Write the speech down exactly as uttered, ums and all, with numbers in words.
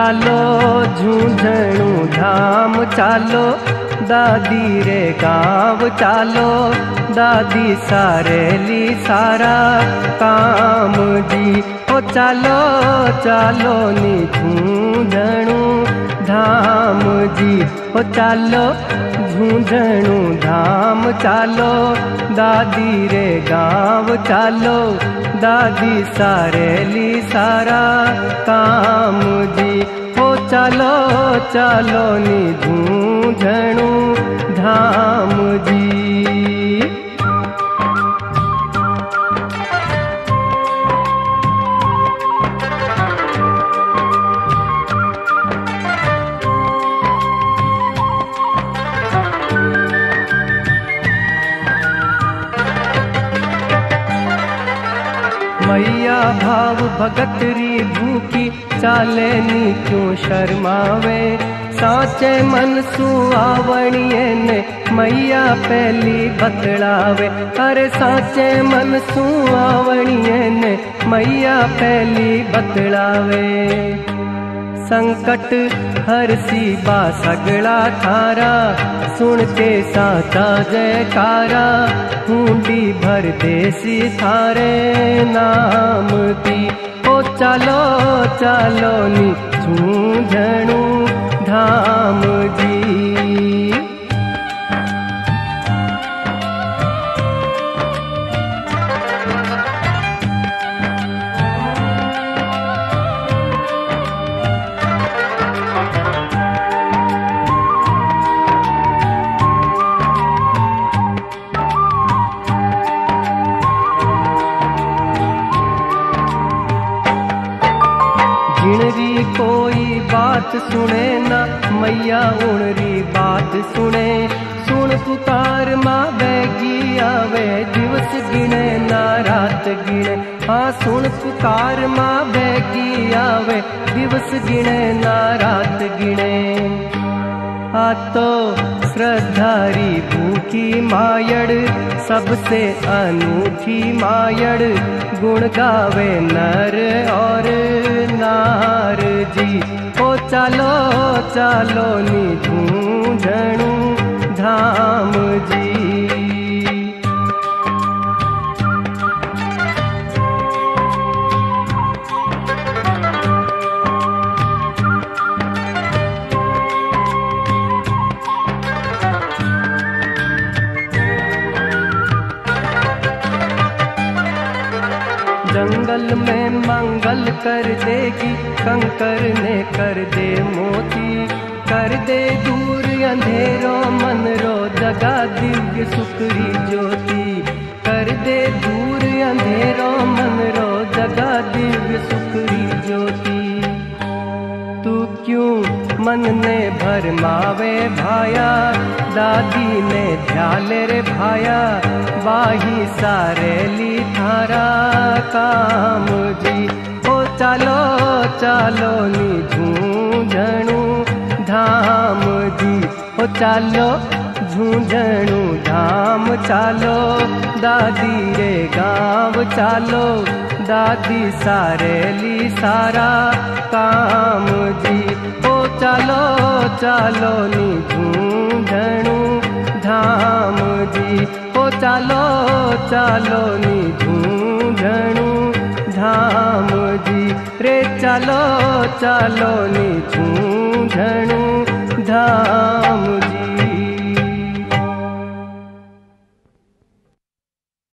चालो झूझणू धाम चालो, दादी रे गाँव चालो, दादी सारेली सारा काम जी। ओ चालो चालो नी झूझणू धाम जी, ओ चालो झूझणू धाम चालो, दादी रे गाँव चालो, दादी सारेली सारा काम जी। ओ चालो चालो नी झूझणू धाम जी। मैया भाव भगतरी भूखी चाले नी क्यों शर्मावे, साचे मन सुआवणिये ने मैया पहली बतलावे। अरे साचे मन सुआवणिये ने मैया पहली बतलावे। संकट हर सी बा सगड़ा थारा, सुन के साचा जयकारा, हुंडी भर देसी थारे नाम की। ओ चालो चालो नी झूझणू धाम जी। जिणरी कोई बात सुने ना मैया उणरी बात सुने, सुन पुकार माँ बैगी आवे, दिवस गिने ना रात गिने। हाँ सुन पुकार माँ बैगी आवे, दिवस गिने ना रात गिने। आ तो श्रद्धारी भूखी मायड़, सबसे अनूठी मायड़, गुण गावे नर और नार जी। ओ चालो चालो नी झूझणू धाम जी। जंगल में मंगल कर देगी, कंकर ने कर दे मोती, कर दे दूर अंधेरों मन रो, जगा दिव्य सुखरी ज्योति। कर दे दूर अंधेरों मन रो, जगा दिव्य सुखरी ज्योति। तू क्यों मन ने भरमावे भाया, दादी ने ध्याले रे भाया, वाही सारेली थारा काम जी। ओ चालो चालो नी झूझणू धाम जी। ओ चालो झूझणू धाम चालो, दादी रे गाँव चालो, दादी सारेली सारा काम जी। ओ चालो चालो नी झूझणू धाम जी। ओ चालो चालो नी झूझणू धाम जी। रे चालो चालो नी झूझणू धाम।